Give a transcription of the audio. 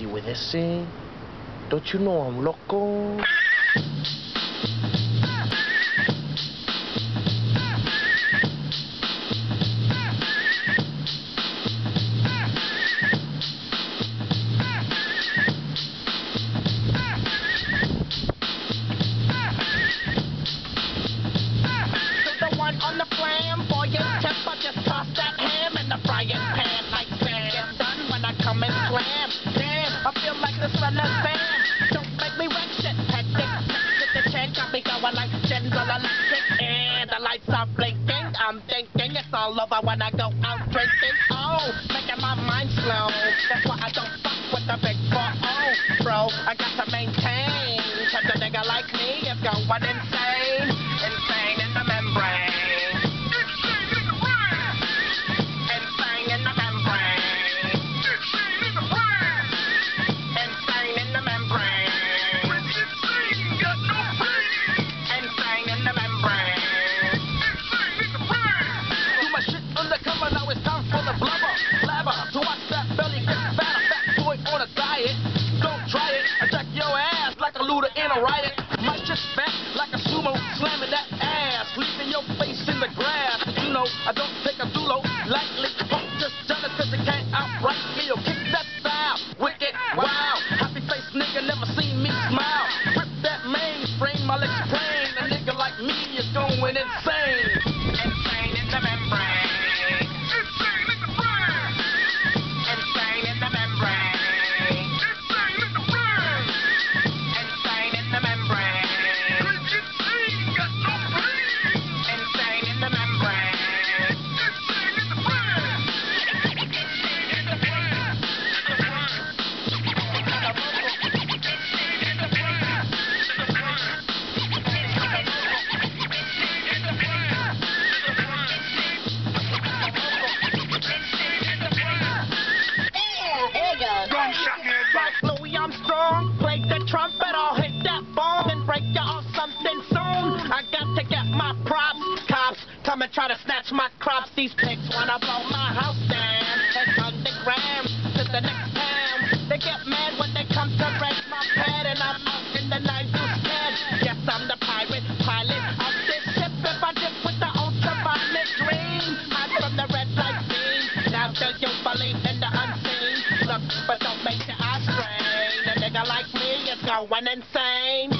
crazy with this scene. Don't you know I'm loco? On the flamboyant tip, I just toss that ham in the frying pan like Sam. Get done when I come and slam. Damn, I feel like the son of Sam. Don't make me wreck shit. Hectic, with the chain, got me going like General Electric. And the lights are blinking. I'm thinking it's all over when I go out drinking. Oh, making my mind slow. That's why I don't fuck with the big 4-0, bro. I got to maintain. Cause a nigga like me is going insane. Insane in the membrane. In a riot, might just back like a sumo, slamming that ass, leaving your face in the grass. You know, I don't take a dulo lightly, fuck just jealous cause it can't outright me. Or kick that style, wicked, wow, happy face nigga, never seen me smile. Rip that mainframe, I'll explain, a nigga like me is going insane. Insane in the membrane. Insane in the brain. Insane in the membrane. I'm strong, play the trumpet, I'll hit that bomb and break you off something soon. I got to get my props, cops come and try to snatch my crops. These pigs wanna blow my house down, it's underground to the next town. They get mad when they come to raid my pad and I'm out in the night scared. Yes, I'm the pirate, pilot of this ship. If I dip with the ultraviolet dream, hide from the red light beam. Now do you believe in the unseen? Look, but don't make your eyes strain. A nigga like me is going insane.